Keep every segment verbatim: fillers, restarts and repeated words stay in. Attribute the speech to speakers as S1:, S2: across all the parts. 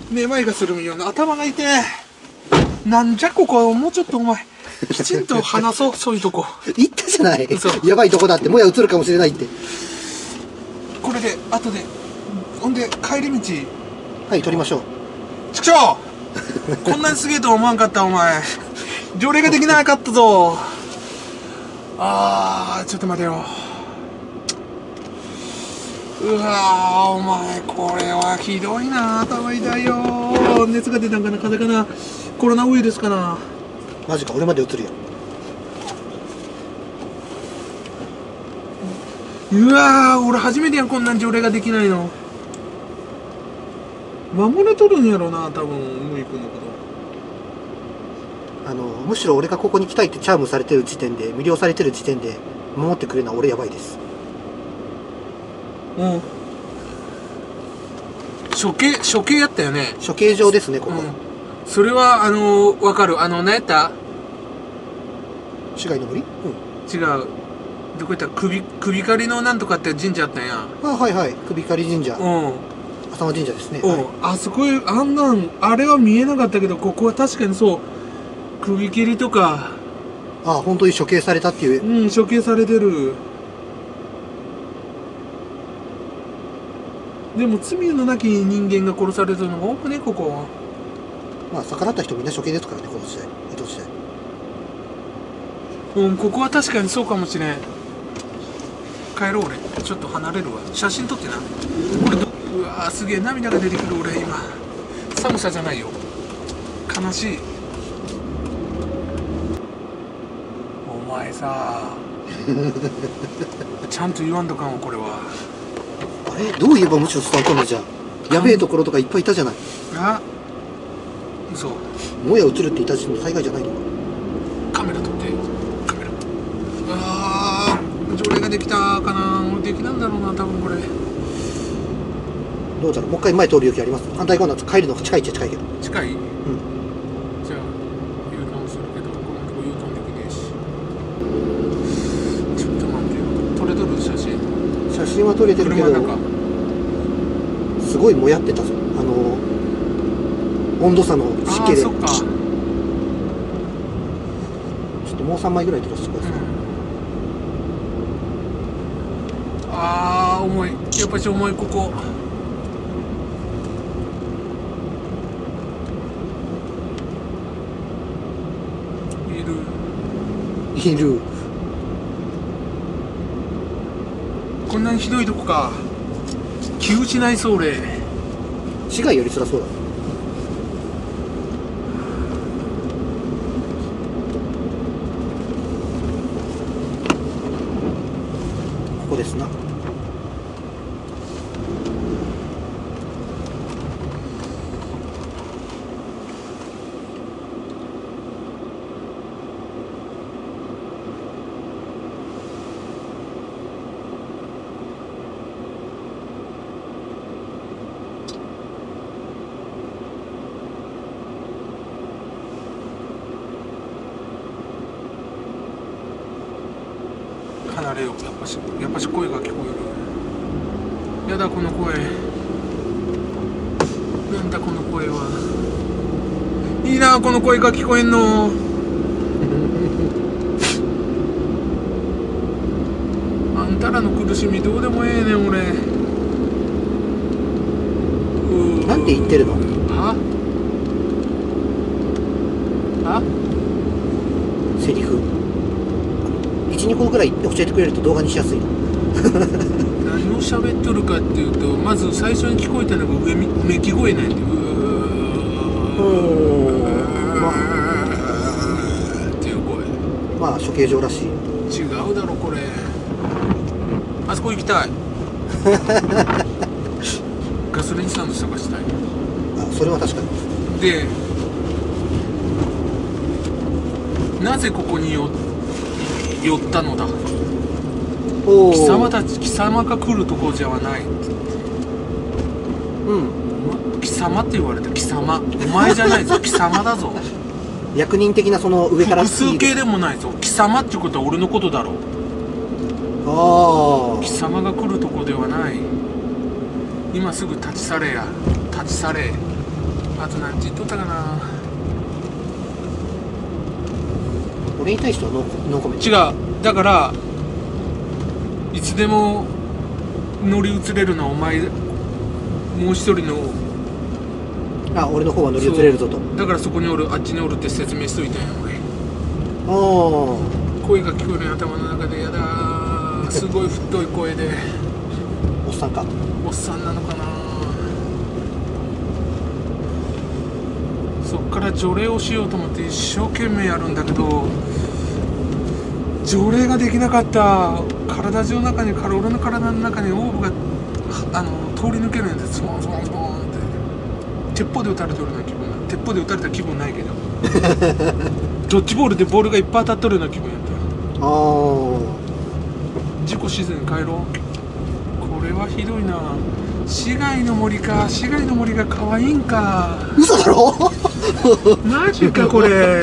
S1: めまいがするような頭が痛い。なんじゃここ、もうちょっとお前きちんと話そう。そういうとこ
S2: 言ったじゃない。やばいとこだって、もや映るかもしれないって。
S1: これで後で、ほんで帰り道、
S2: はい取りましょう。
S1: ちくしょうこんなにすげえとは思わんかった。お前条例ができなかったぞ。あーちょっと待てよ。うわーお前これはひどいな。頭痛いよ。熱が出たんかな、風邪かな、コロナウイルスかな。
S2: マジか、俺まで映るよ。
S1: うわー俺初めてやん、こんなん条例ができないの。守れとるんやろな多分、ムイ君のこと。
S2: あのむしろ俺がここに来たいってチャームされてる時点で、魅了されてる時点で守ってくれるのは俺やばいです。
S1: うん、処刑処刑やったよね。
S2: 処刑場ですねここ、うん、
S1: それはあのー、分かる。あの何やった、
S2: 市街の森、うん、
S1: 違う、どこやった、首首狩りのなんとかって神社あったんや。
S2: あはいはい、首狩り神社、うん、浅間神社ですね。
S1: うん、はい、あそこあんなんあれは見えなかったけど、ここは確かにそう、首切りとか、
S2: あ本当に処刑されたっていう、
S1: うん、処刑されてる。でも罪のなき人間が殺されてるのが多くねここは。
S2: まあ逆らった人みんな処刑ですからねこの時代、江戸時
S1: 代。うん、ここは確かにそうかもしれん。帰ろう俺、ちょっと離れるわ。写真撮ってな。俺どうわーすげえ涙が出てくる俺今。寒さじゃないよ、悲しい。お前さちゃんと言わんとかんわこれは。
S2: あれどう言えばむしろ伝わったのじゃ。やべえところとかいっぱいいたじゃない。
S1: あ嘘、
S2: もや映るって言った時点で災害じゃないのか。
S1: カメラ撮って、カメラ。ああ条例ができたかな。俺できなんだろうな多分これ。
S2: どうだろう、もう一回前通る勇気あります。反対側の帰るのが近いっちゃ近いけど。
S1: 近い、うん、
S2: じ
S1: ゃあ U ターンするけど、このとこ U ターンできねえし。ちょっと待ってよ、撮れとる写真。
S2: 写真は撮れてるけど、すごいもやってたぞ、あの温度差の湿気で。
S1: あそっか、ちょ
S2: っともうさんまいぐらい撮らせてください。
S1: うん、ああ重い、やっぱり重い。ここいる
S2: いる。
S1: こんなにひどいとこか。気失いそう俺。
S2: 市街より辛そうだ。ここですな。
S1: 離れよう。やっぱしやっぱし声が聞こえる。やだこの声。なんだこの声は。いいなこの声が聞こえんの。あんたらの苦しみどうでもええねん俺。
S2: なんて言ってるの？
S1: は？は？
S2: セリフいち、にこぐらい教えてくれると動画にしやすい。
S1: 何を喋っとるかっていうと、まず最初に聞こえたのが上めき声なんで、うーっていう声。
S2: まあ処刑場らしい。
S1: 違うだろこれ。あそこ行きたい。ガソリンスタンド探したい。
S2: あ、それは確かに。
S1: でなぜここによ寄ったのだ。貴様たち、貴様が来るとこじゃない。
S2: うん、
S1: 貴様って言われた。貴様、お前じゃないぞ。貴様だぞ。
S2: 役人的なその上から
S1: 複数形でもないぞ。貴様っていうことは俺のことだろう。
S2: ああ、
S1: 貴様が来るとこではない。今すぐ立ち去れや。立ち去れ。 あと何て言っとったかな。
S2: 俺に対してはノー、ノーコメント。
S1: 違う、だからいつでも乗り移れるのはお前、もう一人の、
S2: あ、俺の方は乗り移れるぞと。
S1: だからそこにおる、あっちにおるって説明しといたんや俺。
S2: ああ、
S1: 声が聞こえる頭の中で、やだー、すごい太い声で。
S2: おっさんか。
S1: おっさんなのかな。そっから除霊をしようと思って一生懸命やるんだけど、除霊ができなかった。体中の中に、俺の体の中にオーブがあの通り抜けるんです。スポンスポンスポンって鉄砲で撃たれてるような気分。鉄砲で撃たれた気分ないけどドッジボールでボールがいっぱい当たっとるような気分やった。
S2: ああ、
S1: 事故しずに帰ろう。これはひどいな。市街の森か。市街の森が可愛いんか。
S2: 嘘だろ
S1: マジかこれ。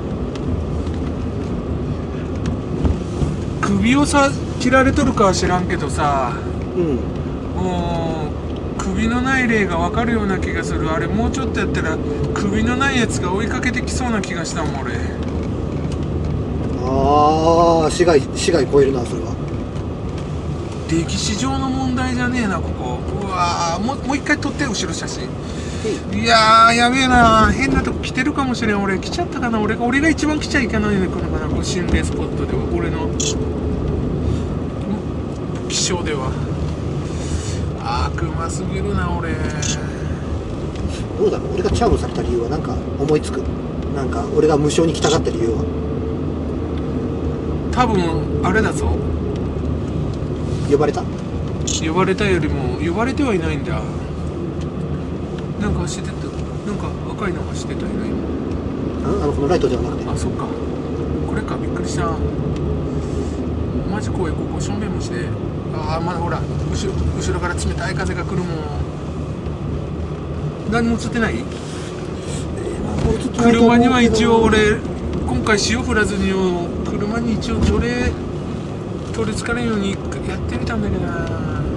S1: 首をさ切られとるかは知らんけどさ、
S2: うん、
S1: もう首のない霊が分かるような気がする。あれもうちょっとやったら首のないやつが追いかけてきそうな気がしたもん俺。
S2: ああ、市街、市街超えるなそれは。
S1: 歴史上の問題じゃねえなここ。うわー、もうもう一回撮って後ろ写真。いやーやべえな。変なとこ来てるかもしれん。俺来ちゃったかな。俺が俺が一番来ちゃいけないのかな、心霊スポットでは。俺の気象では悪魔すぎるな俺。
S2: どうだろう、俺がチャームされた理由はなんか思いつく。なんか俺が無償に来たがった理由は
S1: 多分あれだぞ。
S2: 呼ばれた
S1: 呼ばれたよりも呼ばれてはいないんだ。なんか走ってた。なんか赤いの走ってたよね
S2: ああのこのライトではなくて。
S1: あ、そっかこれか。びっくりした。マジ怖い。ここしょんべん虫で。ああ、まだほら後ろ後ろから冷たい風が来るもん。何も映ってない？車には一応俺今回塩振らずによ、車に一応除霊取りつかれんようにやってみたんだけどな。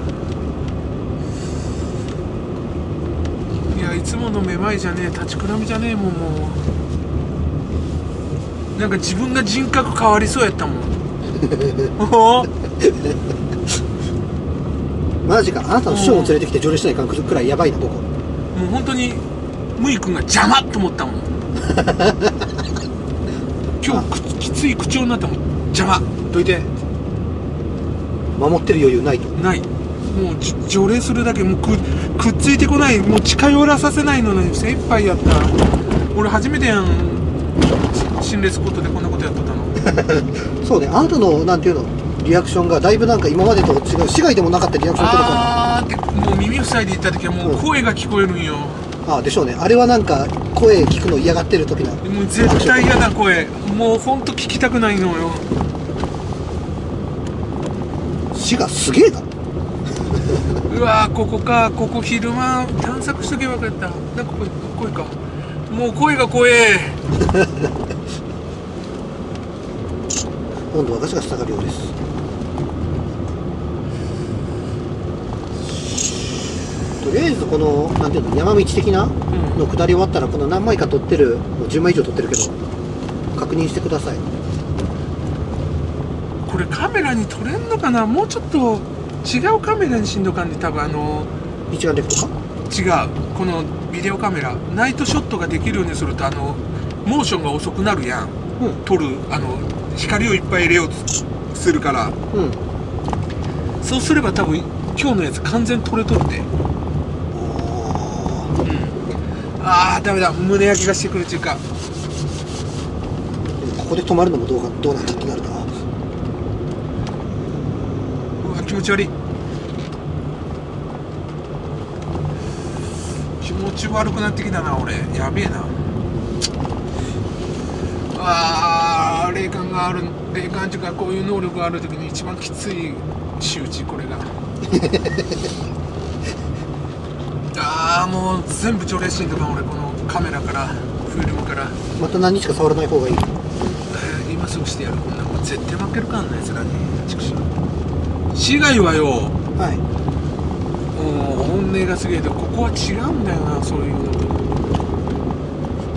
S1: いやいつものめまいじゃねえ、立ちくらみじゃねえもん。もうなんか自分が人格変わりそうやったもん
S2: マジか。あなたの師匠を連れてきて除霊しないかんくらいやばいなここ。
S1: もう本当にムイ君が邪魔と思ったもん今日きつい口調になったもん。邪魔どいて。
S2: 守ってる余裕ないと。
S1: ない。もう除霊するだけ。もう く, くっついてこない。もう近寄らさせないのに精一杯やった。俺初めてやん、心霊スポットでこんなことやっとったの
S2: そうね、あなたのなんていうのリアクションがだいぶなんか今までと違う。市外でもなかったリアクション取るから。
S1: あーってもう耳塞いで行った時はもう声が聞こえるんよ、
S2: うん、ああでしょうね。あれはなんか声聞くの嫌がってる時な。
S1: もう絶対嫌な声。もうほんと聞きたくないのよ。
S2: 市がすげえな
S1: うわーここか。ここ昼間探索しとけばよかった。なんかこれ声か。もう声が怖え
S2: 今度は私が下がるようです。とりあえずこのなんていうの山道的なの下り終わったら、この何枚か撮ってる、もうじゅうまい以上撮ってるけど確認してください。
S1: これカメラに撮れんのかな。もうちょっと違うカメラにしんどかんで。多分あの
S2: 一眼レフとか
S1: 違う、このビデオカメラナイトショットができるようにするとあのモーションが遅くなるやん、うん、撮るあの光をいっぱい入れようとするから、うん、そうすれば多分今日のやつ完全撮れとるで。ああダメだ、胸焼けがしてくるっていうか。
S2: ここで止まるのもどうかどうなんだってなるな。
S1: うわ気持ち悪い。気持ち悪くなってきたな俺。やべえな。ああ霊感がある。霊感っていうかこういう能力がある時に一番きつい仕打ちこれがああもう全部除霊しんとか俺このカメラからフィルムから。
S2: また何日か触らない方がいい。
S1: えー、今すぐしてやる。こんなもん絶対負けるかんなやつらに。市外はよ、はい、もう本音がすげえけどここは違うんだよな。そういうの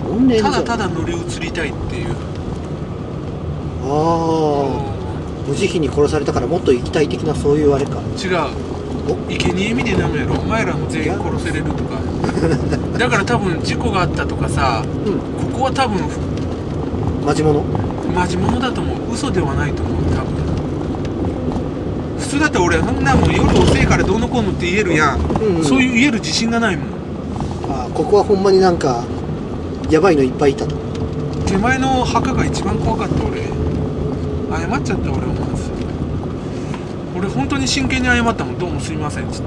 S2: 怨念所。
S1: ただただ乗り移りたいっていう。
S2: ああ、無慈悲に殺されたからもっと生きたい的な、そういうあれか。
S1: 違う、生贄みでなのやろ、お前らも全員殺せれるとかだから多分事故があったとかさ、うん、ここは多分
S2: マジモノ
S1: マジモノだと思う。嘘ではないと思う。多分普通だって俺そんなもん夜遅いからどうのこうのって言えるやん、うんうん、そういう言える自信がないもん。
S2: ああ、ここはほんまになんかやばいのいっぱいいたと。
S1: 手前の墓が一番怖かった。俺謝っちゃった俺思わず。俺本当に真剣に謝ったもん。どうもすいませんっつって。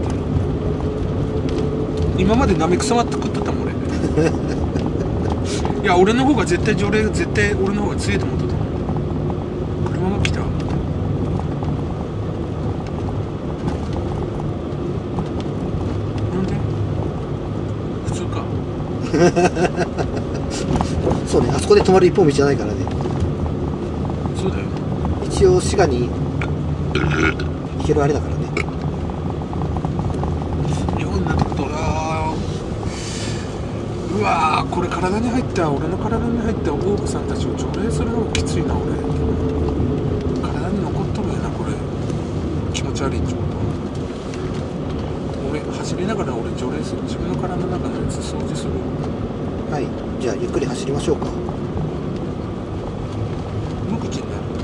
S1: 今までなめくさまって食っとったもん俺いや俺の方が絶対条例絶対俺の方が強いと思っとったもん。車が来た。なんで普通か
S2: そうね、あそこで止まる一本道じゃないからね。
S1: そうだよ。
S2: 一応滋賀に行けるあれだからね。
S1: 日本だとドラうわー、これ体に入った俺の体に入ったオークさんたちを除霊するのもきついな。俺体に残っとるやなこれ。気持ち悪いってこと。俺走りながら俺除霊する。自分の体の中のやつ掃除する。
S2: はい、じゃあゆっくり走りましょうか。
S1: 無口になる。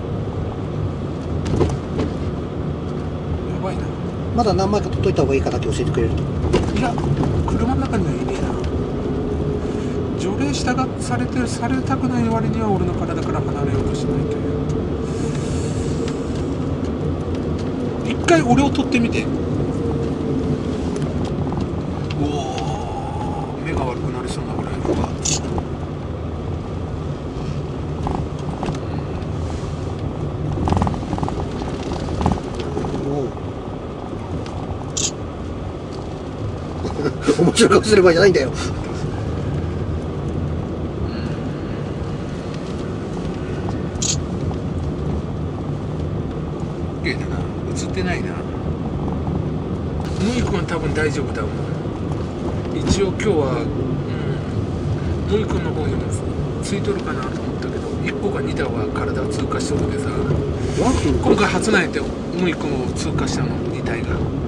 S1: やばいな。
S2: まだ何枚か取っといた方がいいかだけ教えてくれると。
S1: いや、車の中にはいねえな。除霊したがされてされたくない割には俺の体から離れようとしないという。一回俺を取ってみて。おお、目が悪くなりそうなぐらいのが。
S2: 面白い顔すればいいじゃないんだよ。
S1: 綺麗だな。映ってないな。ムイ君は多分大丈夫だもん。一応今日は、うん、ムイ君の方にもついとるかなと思ったけど、いっこかにだは体を通過しとるでさ、今回初なんやってムイ君を通過したの、に体が。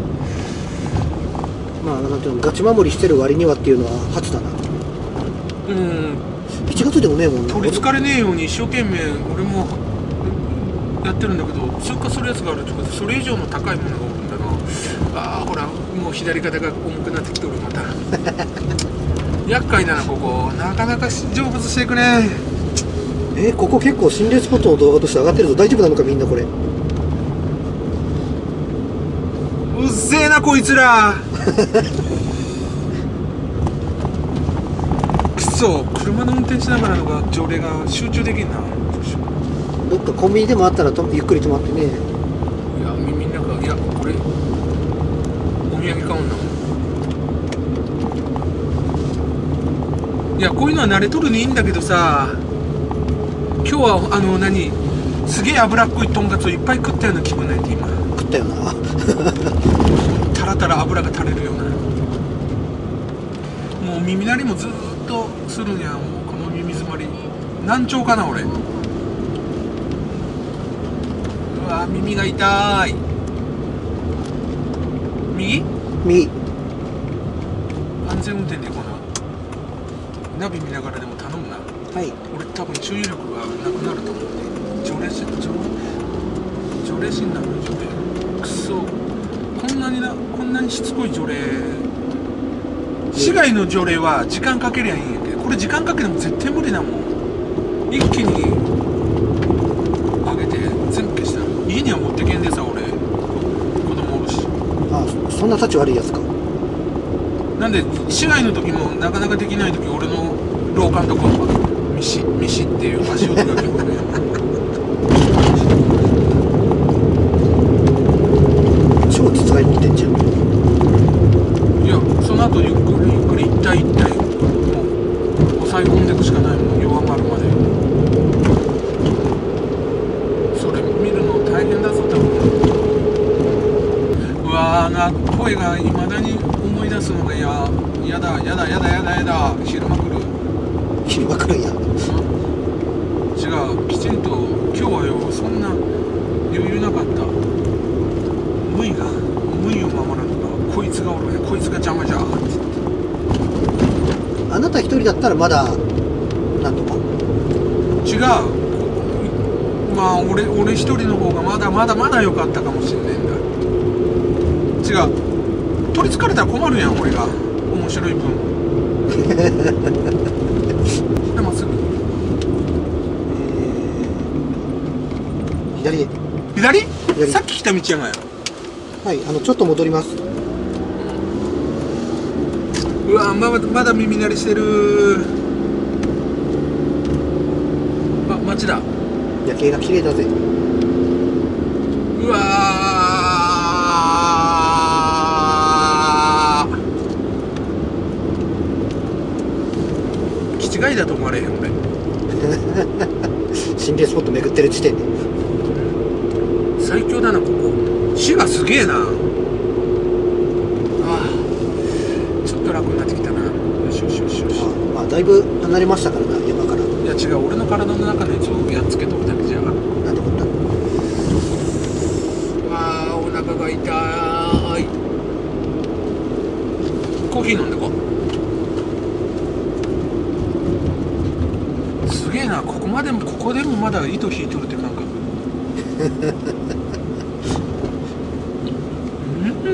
S2: まあ、なんていうの、ガチ守りしてる割にはっていうのは初だな。
S1: うん。
S2: いちがつでもねえもんね。
S1: 取りつかれねえように一生懸命俺もやってるんだけど、通過するやつがあるってことで、それ以上の高いものがおるんだな。ああ、ほら、もう左肩が重くなってきとる、また。厄介だな、ここ。なかなか成仏していくね。
S2: えー、ここ結構心霊スポットの動画として上がってるぞ。大丈夫なのか、みんなこれ。
S1: うっせえなこいつらくそ、車の運転しながらのが条例が集中できんな。
S2: どっかコンビニでもあったらとゆっくり止まってね。
S1: いや、みんなが、いや、これお土産買うんだ。いや、こういうのは慣れとるにいいんだけどさ、今日はあの何すげえ脂っこいとんかつをいっぱい食ったような気分ないって今。
S2: 食ったよな
S1: タラタラ油が垂れるような。もう耳鳴りもずっとするんや。もうこの耳詰まり難聴かな俺。うわ耳が痛い。右
S2: 右。
S1: 安全運転でいこうな。ナビ見ながらでも頼むな。
S2: はい。
S1: 俺多分注意力がなくなると思って。条例し条条例診断の条例くそ。こんなになこんなにしつこい条例。市外の条例は時間かけりゃいいんやけど、これ時間かけても絶対無理だもん。一気に上げて全部消した。家には持ってけんでさ、俺子供おるし。
S2: あ、そんな立ち悪いやつか。
S1: なんで市外の時もなかなかできない時、俺の廊下のとこミシミシっていう足音が聞こえる。
S2: 超実害持ってんじゃん。
S1: いや、その後ゆっくりゆっくり一体一体もう抑え込んでいくしかないもん。弱まるまで。それ見るの大変だぞ多分。うわーな、声がいまだに思い出すのがややだやだやだやだやだ。昼間来る。
S2: 君分かるんや。
S1: 違う、きちんと今日はよそんな余裕なかった。ムイがムイを守るのがこいつがおるね、こいつが邪魔じゃって言って。
S2: あなた一人だったらまだなんとか。
S1: 違う、まあ俺俺一人の方がまだまだまだ良かったかもしんねえんだ。違う、取りつかれたら困るやん俺が、面白い分。でまっすぐ、
S2: 左へ。
S1: 左？
S2: 左
S1: さっき来た道やがや。
S2: はい、あのちょっと戻ります。
S1: うわまだまだ耳鳴りしてる。あ、町だ。
S2: 夜景が綺麗だぜ。
S1: うわー、気違いだと思われへん俺。
S2: 心霊スポット巡ってる時点で
S1: 最強だなここ。死がすげえな。ああ、ちょっと楽になってきたな。よしよしよしよし。
S2: あ、まあだいぶ離れましたからな、山から。
S1: いや違う、俺の体の中のやつをやっつけとくだけじゃ。
S2: なんてことだ。
S1: あー、お腹が痛い。コーヒー飲んでこう。すげえな、ここまでもここでもまだ糸引いとるって感覚。うん、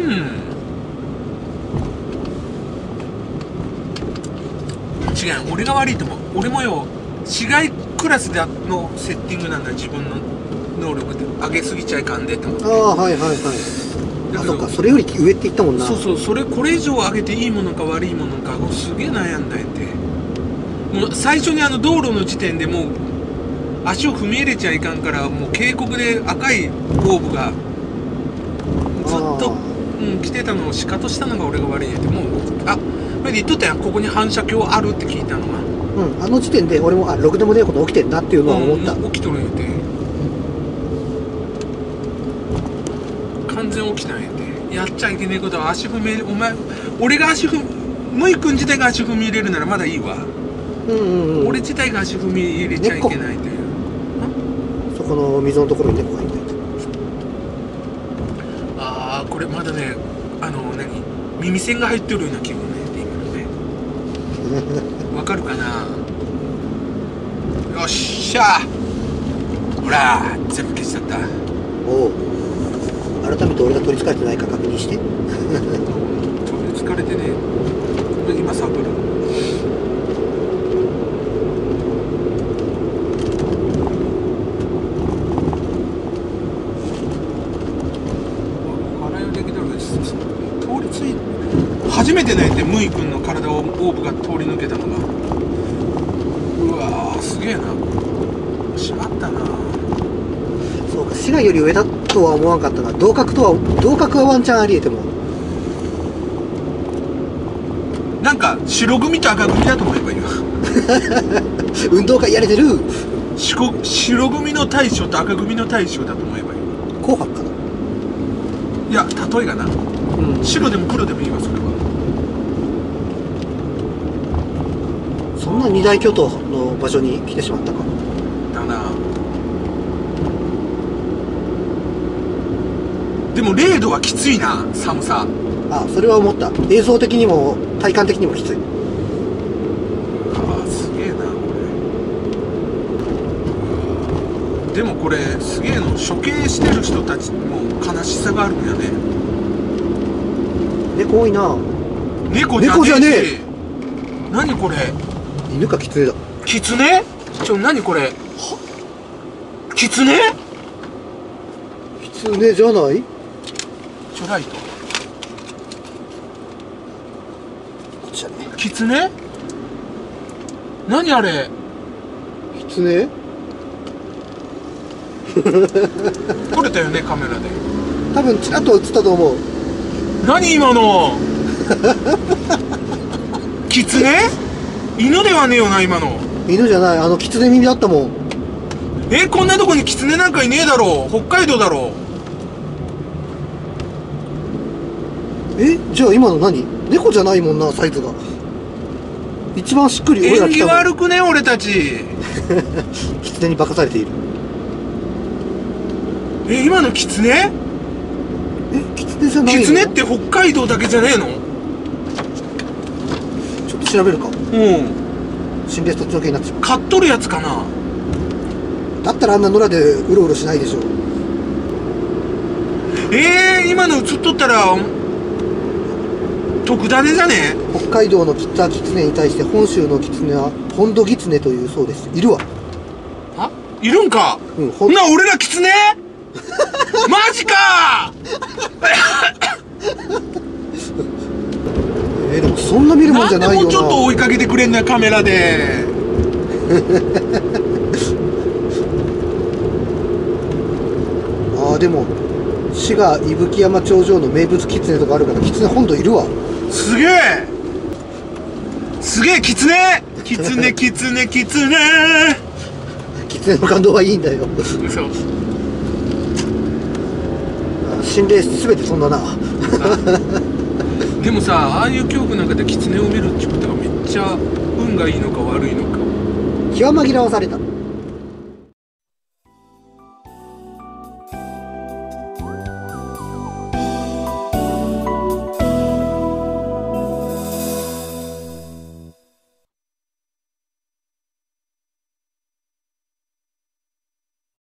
S1: 違う、俺が悪いと思う。俺もよ、市街クラスでのセッティングなんだ。自分の能力で上げすぎちゃいかんでって思って。
S2: ああ、はいはいはい。あ、そっか、それより上って言ったもんな。
S1: そうそう、それこれ以上上げていいものか悪いものかをすげえ悩んだんやて。もう最初にあの道路の時点でもう足を踏み入れちゃいかんから、もう渓谷で赤いオーブがずっと、うん、来てたのをシカトしたのが俺が悪いんやて。もうあ、それで言っとったやん、ここに反射鏡あるって聞いたのが。
S2: うん、あの時点で俺もあろくでもねえこと起きてんなっていうのは思った、
S1: うん、起きとるんやて。完全起きないんやて。やっちゃいけねえことは足踏み入れ、お前俺が足踏み、ムイ君自体が足踏み入れるならまだいいわ。
S2: うんうんうん、
S1: 俺自体が足踏み入れちゃいけないという。
S2: そこの溝のところに猫がいた。
S1: ああ、これまだね、あの何、耳栓が入ってるような気分ね、今のね。わかるかな。よっしゃー、ほら全部消しちゃった。
S2: おお、改めて俺が取りつかれてないか確認して。
S1: 取りつかれてね、今サブる。初めてだよね、ムイ君の体をオーブが通り抜けたのが。うわー、すげえな。しまったな。
S2: そうか、市街より上だとは思わんかったが、同格とは、同格はワンチャンありえても。
S1: なんか白組と赤組だと思えばいいわ。
S2: 運動会やれてる。
S1: 白白組の大将と赤組の大将だと思えばいい。
S2: 紅白かな。
S1: いや、例えがな、うん、白でも黒でもいいわ、それは。
S2: そんな二大巨頭の場所に来てしまったか。
S1: だな。でもれいどはきついな、寒さ。
S2: あ、それは思った。映像的にも体感的にもきつい。
S1: ああ、すげえなこれ。でもこれすげえの、処刑してる人たちも悲しさがあるんやね。
S2: 猫多いな。
S1: 猫じゃねえし。猫じゃねえ。何これ。
S2: 犬かキツネだ。
S1: キツネ？ちょ、何これ。は？キツネ？
S2: キツネじゃない？
S1: ちょ、ライト。
S2: こっちだね。
S1: キツネ？何あれ。
S2: キツネ？
S1: 撮れたよね、カメラで。
S2: 多分ちらっと映ったと思う。
S1: 何今の。キツネ？犬ではねえよな、今の。
S2: 犬じゃない、あのキツネ耳だったもん。
S1: え、こんなとこにキツネなんかいねえだろう。北海道だろ
S2: う。え、じゃあ今の何？猫じゃないもんな、サイズが。 一番しっくり俺ら
S1: 縁起
S2: 来たの
S1: 悪くね俺たち。
S2: 狐に化かされている。
S1: え今の狐？
S2: え狐じゃないの？
S1: 狐って北海道だけじゃねえの？
S2: ちょっと調べるか。
S1: うん。
S2: 心霊そっちのけになってしま
S1: 飼っとるやつかな。
S2: う。だったらあんな野良でうろうろしないでしょう。
S1: えー、今の映っとったら特ダネじゃね？
S2: 北海道のキタキツネに対して本州のキツネは本土ギツネというそうです。いるわ。
S1: あいるんか。
S2: うん、ほ
S1: ほんな俺ら狐マジか
S2: えー、でもそんな見るもんじゃないよな。
S1: なんでもうちょっと追いかけてくれんなカメラで。
S2: ああでも滋賀伊吹山頂上の名物キツネとかあるからキツネ本土いるわ。
S1: すげえすげえキツネキツネキツネキツネ
S2: キツネの感動はいいんだよ。
S1: 嘘。
S2: 心霊すべてそんだな。
S1: でもさああいう恐怖なんかでキツネを見るってことはめっちゃ運がいいのか悪いのか。
S2: 気は紛らわされた。